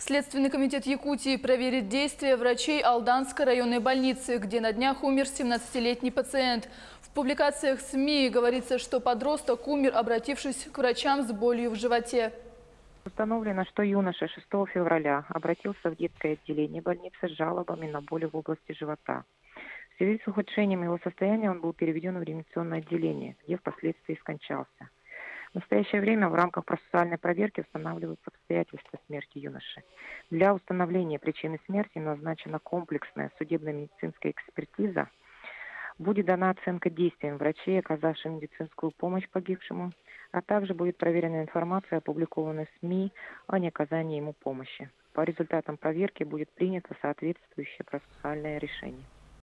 Следственный комитет Якутии проверит действия врачей Алданской районной больницы, где на днях умер 17-летний пациент. В публикациях СМИ говорится, что подросток умер, обратившись к врачам с болью в животе. Установлено, что юноша 6 февраля обратился в детское отделение больницы с жалобами на боли в области живота. В связи с ухудшением его состояния он был переведен в реанимационное отделение, где впоследствии скончался. В настоящее время в рамках процессуальной проверки устанавливаются обстоятельства смерти юноши. Для установления причины смерти назначена комплексная судебно-медицинская экспертиза. Будет дана оценка действиям врачей, оказавших медицинскую помощь погибшему, а также будет проверена информация, опубликованная в СМИ о неоказании ему помощи. По результатам проверки будет принято соответствующее процессуальное решение.